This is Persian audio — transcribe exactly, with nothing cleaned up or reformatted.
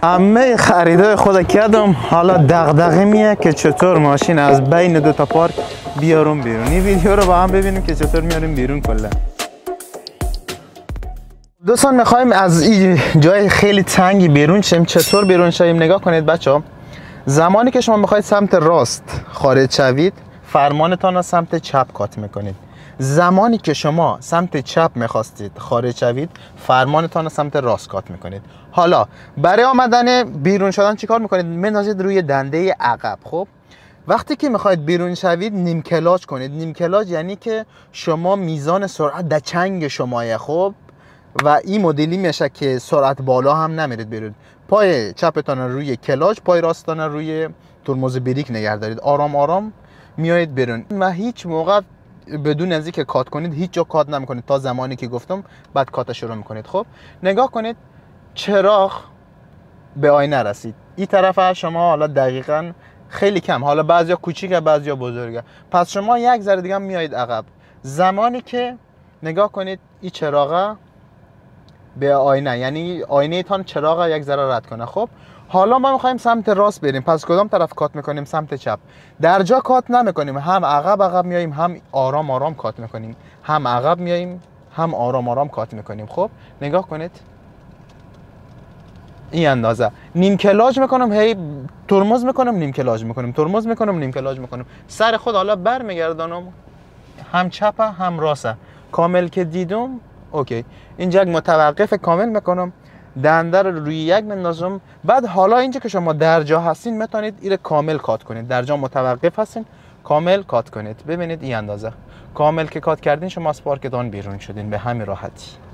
همه خریدای خود کردم. حالا دغدغه میه که چطور ماشین از بین دو تا پارک بیارم بیرون. این ویدیو رو با هم ببینیم که چطور میاریم بیرون کلا. دوستان میخوایم از این جای خیلی تنگی بیرون شیم. چطور بیرون شیم نگاه کنید بچه‌ها. زمانی که شما میخواید سمت راست خارج شوید، فرمانتان را سمت چپ کات میکنید. زمانی که شما سمت چپ میخواستید خارج شوید، فرمانتان را سمت راست کات میکنید. حالا برای آمدن بیرون شدن چیکار میکنید؟ میندازید روی دنده عقب. خب وقتی که میخواید بیرون شوید نیم کلاج کنید. نیم کلاج یعنی که شما میزان سرعت در چنگ شماه. خب و این مدلی میشه که سرعت بالا هم نمیرید بیرون. پای چپتان روی کلاج، پای راستتان روی ترمز بریک نگه دارید. آرام آرام میایید بیرون و هیچ موقع بدون از اینکه کات کنید هیچ جا کات نمیکنید تا زمانی که گفتم بعد کات شروع میکنید. خب نگاه کنید چراغ به آینه رسید. این طرف شما حالا دقیقاً خیلی کم، حالا بعضیا کوچیکه بعضیا بزرگه، پس شما یک ذره دیگه میایید عقب. زمانی که نگاه کنید این چراغ به آینه، یعنی آینه تان چراغ یک ذره رد کنه. خب حالا ما میخوایم سمت راست بریم، پس کدام طرف کات میکنیم؟ سمت چپ. در جا کات نمیکنیم، هم عقب عقب میاییم هم آرام آرام کات میکنیم، هم عقب میاییم هم آرام آرام کات میکنیم. خب نگاه کنید این اندازه. نیم کلاج میکنم، هی ترمز میکنم نیم کلاج میکنم، ترمز میکنم نیم کلاج میکنم. سر خود حالا برمیگردانم هم چپ هم راسته. کامل که دیدم اوکی. اینجا یک متوقف کامل میکنم، دنده رو روی یک مندازم. بعد حالا اینجا که شما در جا هستین میتونید این کامل کات کنید. در جا متوقف هستین کامل کات کنید. ببینید این اندازه کامل که کات کردین شما از پارکتان بیرون شدین به همین راحتی.